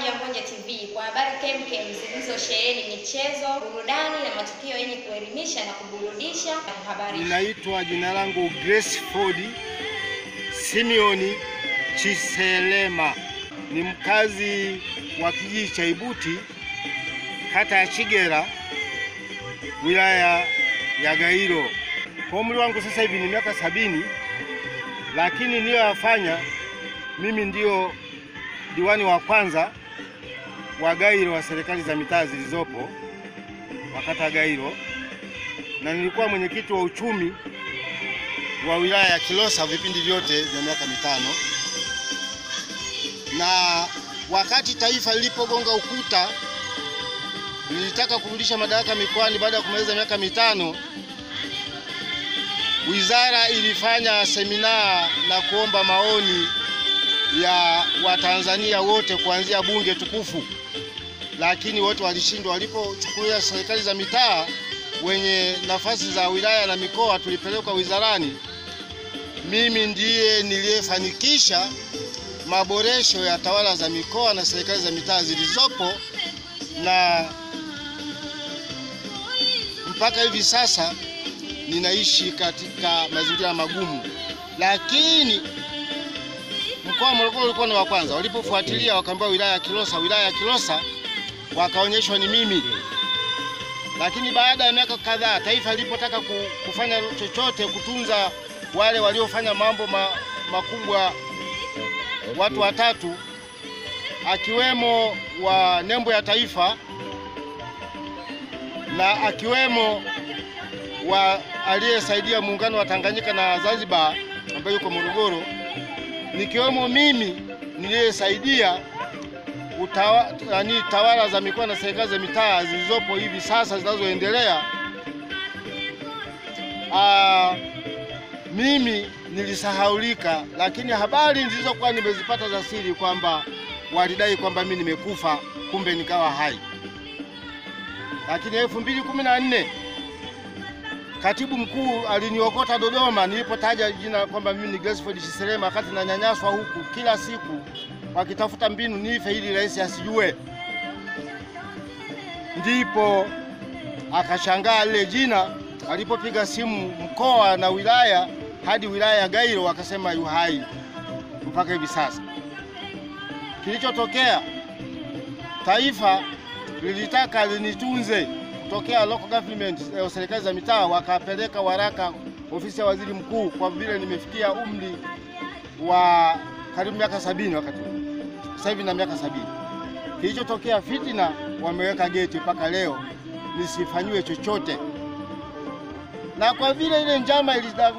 Mtazamaji wa Mbonye TV, kwa habari kemkem zilizosheheni michezo, burudani na matukio yenye kuelimisha na kuburudisha na kuhabarisha. Ninaitwa jina langu Grace Ford Simeoni Chiselema. Ni mkazi wa kijiji cha Ibuti, kata ya Chigera, wilaya ya Gairo. Kwa umri wangu sasa hivi ni miaka 70, lakini niliyofanya mimi ndio diwani wa kwanza wa Gairo wa serikali za mitaa zilizopo wakata Gairo, na nilikuwa mwenyekiti wa uchumi wa wilaya ya Kilosa vipindi vyote vya miaka 5. Na wakati taifa lilipogonga ukuta, nilitaka kurudisha madaraka mikoani baada ya kumaliza miaka 5. Wizara ilifanya semina na kuomba maoni ya Watanzania wote kuanzia bunge tukufu, lakini wote walishindwa. Walipochukulia serikali za mitaa, wenye nafasi za wilaya na mikoa tulipelekwa wizarani. Mimi ndiye niliyefanikisha maboresho ya tawala za mikoa na serikali za mitaa zilizopo, na mpaka hivi sasa ninaishi katika mazingira magumu. Lakini mkoa wa Morogoro ulikuwa ni wa kwanza. Walipofuatilia wakaambiwa wilaya ya Kilosa wakaonyeshwa ni mimi. Lakini baada ya miaka kadhaa, taifa lilipotaka kufanya chochote kutunza wale waliofanya mambo makubwa, watu watatu akiwemo wa nembo ya taifa na akiwemo wa aliyesaidia muungano wa Tanganyika na Zanzibar ambaye yuko Morogoro, nikiwemo mimi niliyesaidia tawala za mikoa na serikali za mitaa zilizopo hivi sasa zinazoendelea. Mimi nilisahaulika, lakini habari nilizokuwa nimezipata za siri kwamba walidai kwamba mimi nimekufa, kumbe nikawa hai. Lakini 2014 katibu mkuu aliniokota Dodoma nilipotaja jina kwamba mimi ni Grace Ford Chiselema, wakati nanyanyaswa huku kila siku wakitafuta mbinu nife ili rais asijue. Ndipo akashangaa lile jina, alipopiga simu mkoa na wilaya hadi wilaya ya Gairo wakasema yu hai mpaka hivi sasa. Kilichotokea, taifa lilitaka linitunze kutokea local government, serikali za mitaa wakapeleka waraka ofisi ya waziri mkuu, kwa vile nimefikia umri wa karibu miaka 70 wakati sasa hivi na miaka 70. Kilichotokea, fitina, wameweka geti mpaka leo nisifanywe chochote. Na kwa vile ile njama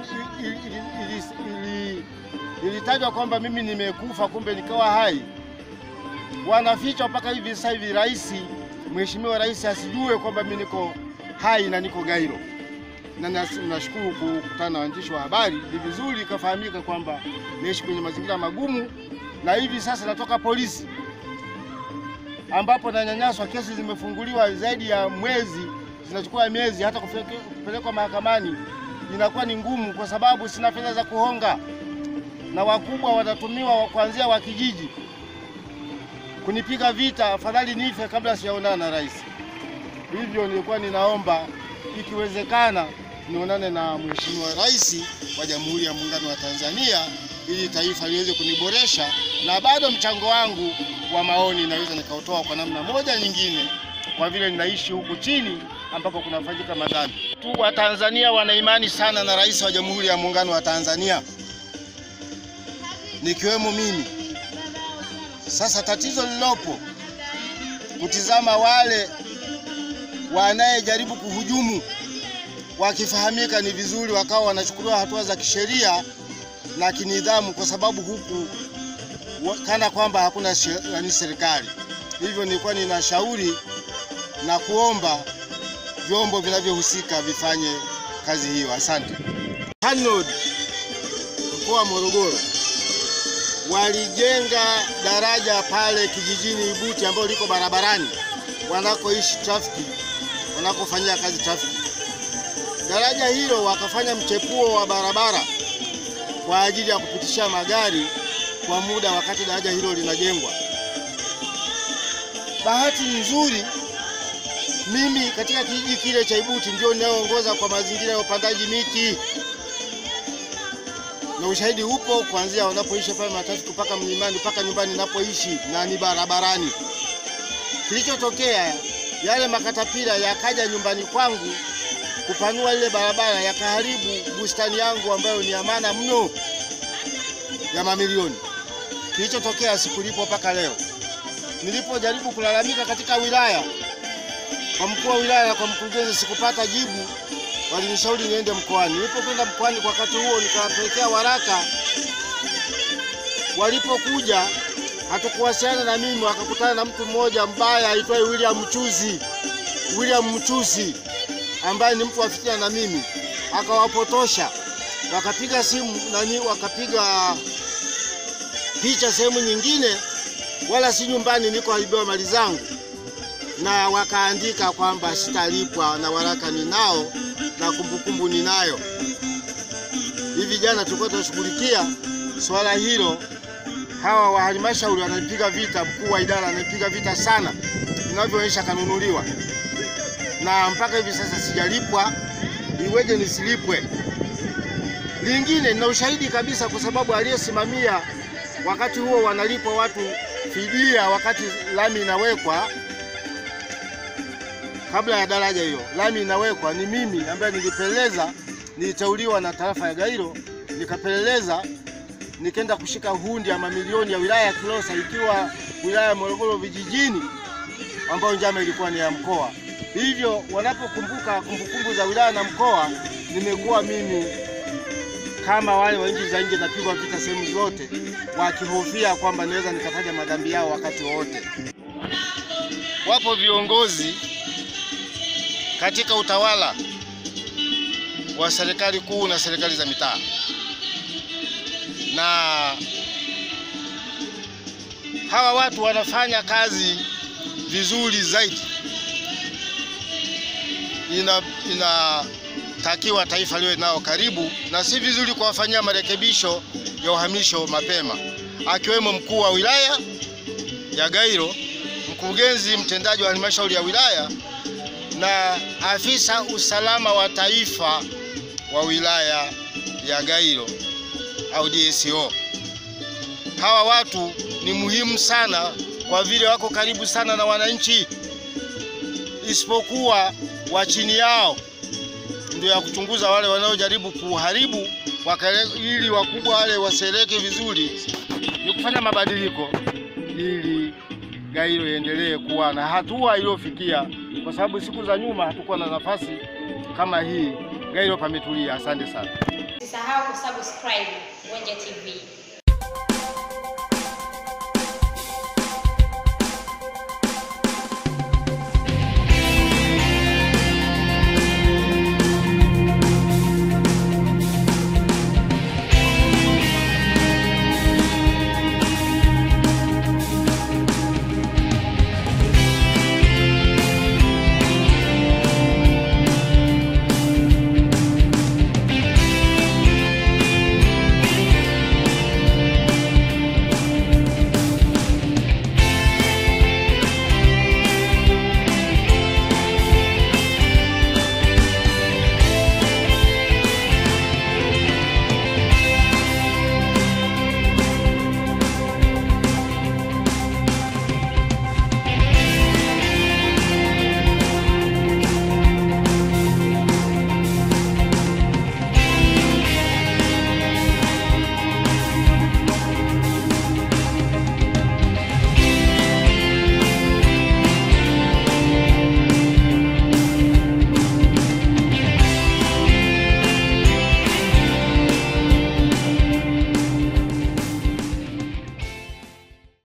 ilitajwa kwamba mimi nimekufa kumbe nikawa hai, wanaficha mpaka hivi sasa hivi Mheshimiwa Rais asijue kwamba mimi niko hai na niko Gairo. Na nashukuru kukutana na waandishi wa habari, ni vizuri ikafahamika kwamba naishi kwenye mazingira magumu, na hivi sasa natoka polisi ambapo nanyanyaswa. Kesi zimefunguliwa zaidi ya mwezi, zinachukua miezi, hata kupelekwa mahakamani inakuwa ni ngumu kwa sababu sina fedha za kuhonga, na wakubwa watatumiwa kuanzia wa kijiji kunipiga vita. Afadhali nife kabla sijaonana na rais. Hivyo nilikuwa ninaomba ikiwezekana nionane na Mheshimiwa Rais wa Jamhuri ya Muungano wa Tanzania ili taifa liweze kuniboresha, na bado mchango wangu wa maoni naweza nikautoa kwa namna moja nyingine, kwa vile ninaishi huku chini ambako kunafanyika madhambi. Wa Tanzania wana imani sana na Rais wa Jamhuri ya Muungano wa Tanzania, nikiwemo mimi. Sasa tatizo lilopo kutizama wale wanayejaribu kuhujumu, wakifahamika ni vizuri wakawa wanachukuliwa hatua za kisheria na kinidhamu, kwa sababu huku kana kwamba hakuna serikali. Hivyo nilikuwa ninashauri na kuomba vyombo vinavyohusika vifanye kazi hiyo. Asante. TANROADS mkoa wa Morogoro walijenga daraja pale kijijini Ibuti ambao liko barabarani wanakoishi trafiki, wanakofanyia kazi trafiki. Daraja hilo wakafanya mchepuo wa barabara kwa ajili ya kupitisha magari kwa muda wakati daraja hilo linajengwa. bahati nzuri mimi katika kijiji kile cha Ibuti ndio ninaoongoza kwa mazingira ya upandaji miti. Na ushahidi upo kuanzia wanapoishi pale Matatu mpaka mlimani mpaka nyumbani ninapoishi na ni barabarani. Kilichotokea, yale makatapila yakaja nyumbani kwangu kupanua ile barabara, yakaharibu bustani yangu ambayo ni amana mno ya mamilioni. Kilichotokea sikulipo mpaka leo. Nilipojaribu kulalamika katika wilaya, kwa mkuu wa wilaya na kwa mkurugenzi, sikupata jibu. Walinishauri niende mkoani. Nilipokwenda mkoani kwa wakati huo nikawapelekea waraka. Walipokuja hatukuwasiliana na mimi, wakakutana na mtu mmoja mbaya aitwaye William Mchuzi ambaye ni mtu afikia na mimi, akawapotosha. Wakapiga simu wakapiga picha sehemu nyingine, wala si nyumbani niko haribiwa mali zangu, na wakaandika kwamba sitalipwa, na waraka ninao na kumbukumbu ninayo. Hivi jana tulikuwa tunashughulikia swala hilo, hawa wa halmashauri wananipiga vita, mkuu wa idara ananipiga vita sana, inavyoonyesha kanunuliwa, na mpaka hivi sasa sijalipwa. Iweje nisilipwe? Lingine na ushahidi kabisa, kwa sababu aliyesimamia wakati huo wanalipwa watu fidia wakati lami inawekwa, kabla ya daraja hiyo lami inawekwa, ni mimi ambaye nilipeleleza. Niliteuliwa na tarafa ya Gairo, nikapeleleza, nikaenda kushika hundi ya mamilioni ya wilaya ya Kilosa, ikiwa wilaya ya Morogoro vijijini, ambayo njama ilikuwa ni ya mkoa. Hivyo wanapokumbuka kumbukumbu za wilaya na mkoa, nimekuwa mimi kama wale wa nchi za nje, napigwa vita sehemu zote, wakihofia kwamba naweza nikataja madhambi yao wakati wote. Wapo viongozi katika utawala wa serikali kuu na serikali za mitaa, na hawa watu wanafanya kazi vizuri zaidi. Inatakiwa taifa liwe nao karibu, na si vizuri kuwafanyia marekebisho ya uhamisho mapema, akiwemo mkuu wa wilaya ya Gairo, mkurugenzi mtendaji wa halmashauri ya wilaya na afisa usalama wa taifa wa wilaya ya Gairo au DSO. Hawa watu ni muhimu sana kwa vile wako karibu sana na wananchi, isipokuwa wa chini yao ndio ya kuchunguza wale wanaojaribu kuharibu, ili wakubwa wale wasereke vizuri. Ni kufanya mabadiliko ili Gairo iendelee kuwa na hatua iliyofikia, kwa sababu siku za nyuma hatukuwa na nafasi kama hii. Gairo pametulia. Asante sana. Usisahau kusubscribe Mwenje TV.